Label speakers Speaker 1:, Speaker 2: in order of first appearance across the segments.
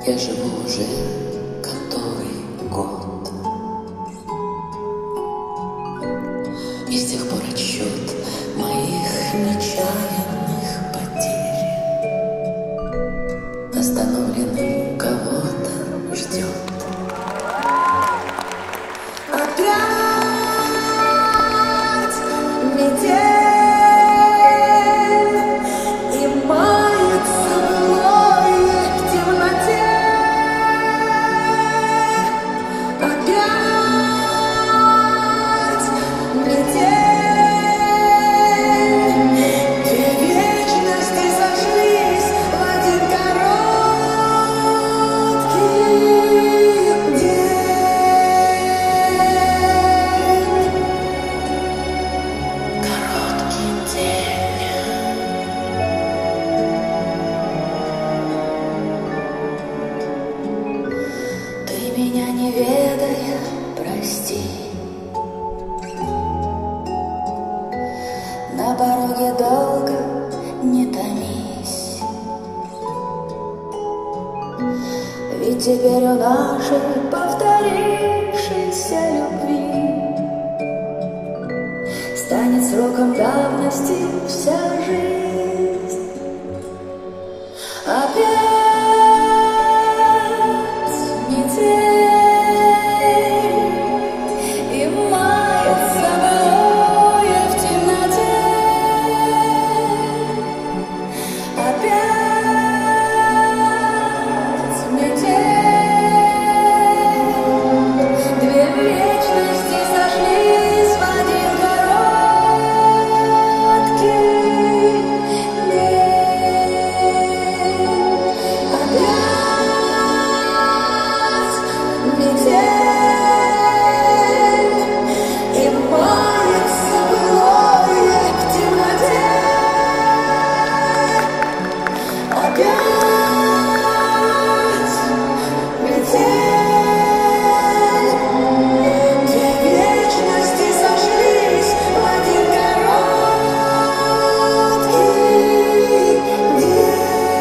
Speaker 1: Я живу уже который год, и с тех пор отсчет моих нечаянных потерь остановленный кого-то ждет. Опять метель и мается мной в темноте. Опять метель, две вечности сошлись в один короткий день. Короткий день. Ты меня не ведая, прости. На пороге долго не томись, ведь теперь у нашей повторившейся любви станет сроком давности вся жизнь. Опять метель и мается былое в темноте. Опять метель, две вечности сошлись в один короткий день. Опять метель и мается былое в темноте. Опять метель, две вечности сошлись в один короткий день.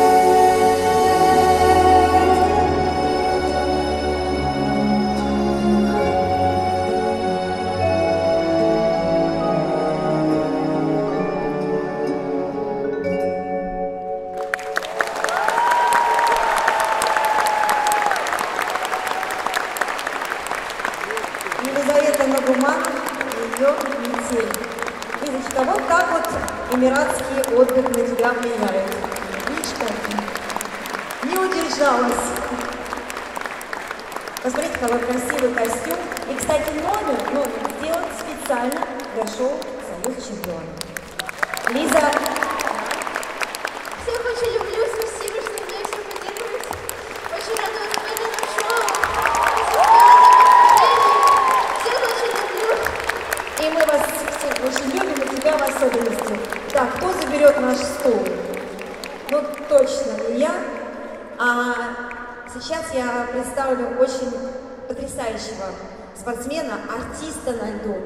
Speaker 2: Елизавета Нагуманов, ее метель. И значит, а вот так вот эмиратский отдых на тебя влияет. Видишь, как? Не удержалась. Посмотрите, какой красивый костюм. И, кстати, номер сделан специально для шоу «Союз чемпионов». Лиза,
Speaker 3: Всех очень люблю, спасибо, что меня все поддерживаете. Очень рада вас видеть на шоу. Всех очень люблю.
Speaker 2: и мы вас всех очень любим, и тебя в особенности. Так, кто заберет наш стул? Ну, точно не я. А сейчас я представлю очень потрясающего спортсмена, артиста на льду.